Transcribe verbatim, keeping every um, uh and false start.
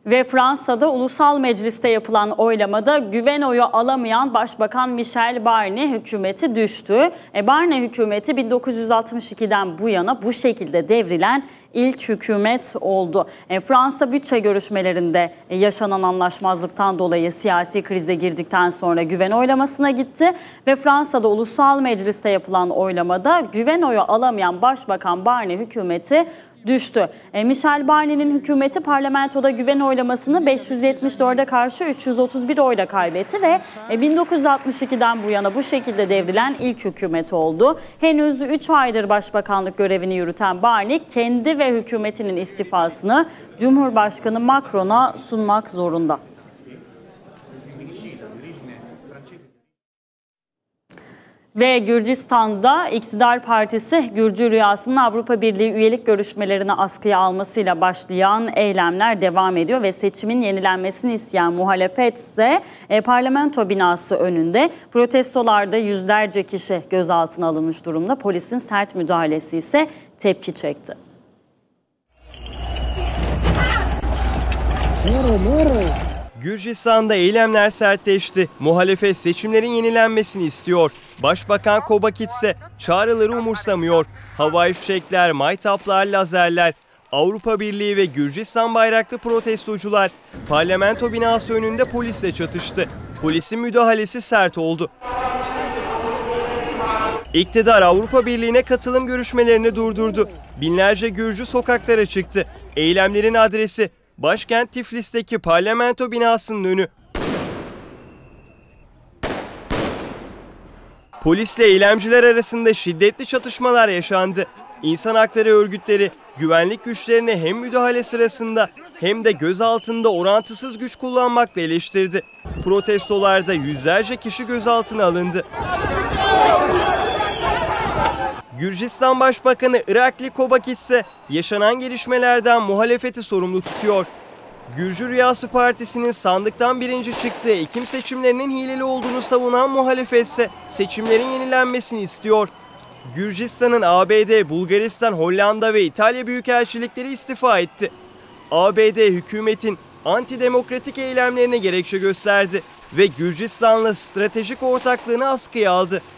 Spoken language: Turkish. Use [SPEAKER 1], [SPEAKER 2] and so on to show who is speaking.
[SPEAKER 1] Ve Fransa'da Ulusal Meclis'te yapılan oylamada güven oyu alamayan Başbakan Michel Barnier hükümeti düştü. E Barnier hükümeti bin dokuz yüz altmış ikiden bu yana bu şekilde devrilen ilk hükümet oldu. E Fransa bütçe görüşmelerinde yaşanan anlaşmazlıktan dolayı siyasi krize girdikten sonra güven oylamasına gitti. Ve Fransa'da Ulusal Meclis'te yapılan oylamada güven oyu alamayan Başbakan Barnier hükümeti düştü. E, Michel Barnier'in hükümeti parlamentoda güven oylamasını beş yüz yetmiş dörde karşı üç yüz otuz bir oyla kaybetti ve e, bin dokuz yüz altmış ikiden bu yana bu şekilde devrilen ilk hükümet oldu. Henüz üç aydır başbakanlık görevini yürüten Barnier kendi ve hükümetinin istifasını Cumhurbaşkanı Macron'a sunmak zorunda. Ve Gürcistan'da iktidar partisi Gürcü Rüyası'nın Avrupa Birliği üyelik görüşmelerini askıya almasıyla başlayan eylemler devam ediyor ve seçimin yenilenmesini isteyen muhalefet ise e, parlamento binası önünde. Protestolarda yüzlerce kişi gözaltına alınmış durumda. Polisin sert müdahalesi ise tepki çekti.
[SPEAKER 2] Gürcistan'da eylemler sertleşti. Muhalefet seçimlerin yenilenmesini istiyor. Başbakan Kobakit ise çağrıları umursamıyor. Havai fişekler, maytaplar, lazerler. Avrupa Birliği ve Gürcistan bayraklı protestocular parlamento binası önünde polisle çatıştı. Polisin müdahalesi sert oldu. İktidar Avrupa Birliği'ne katılım görüşmelerini durdurdu. Binlerce Gürcü sokaklara çıktı. Eylemlerin adresi başkent Tiflis'teki parlamento binasının önü. Polisle eylemciler arasında şiddetli çatışmalar yaşandı. İnsan hakları örgütleri güvenlik güçlerine hem müdahale sırasında hem de gözaltında orantısız güç kullanmakla eleştirdi. Protestolarda yüzlerce kişi gözaltına alındı. Gürcistan Başbakanı Irakli Kobakit ise yaşanan gelişmelerden muhalefeti sorumlu tutuyor. Gürcü Rüyası Partisi'nin sandıktan birinci çıktığı Ekim seçimlerinin hileli olduğunu savunan muhalefet ise seçimlerin yenilenmesini istiyor. Gürcistan'ın A B D, Bulgaristan, Hollanda ve İtalya büyükelçilikleri istifa etti. A B D hükümetin antidemokratik eylemlerine gerekçe gösterdi ve Gürcistan'la stratejik ortaklığını askıya aldı.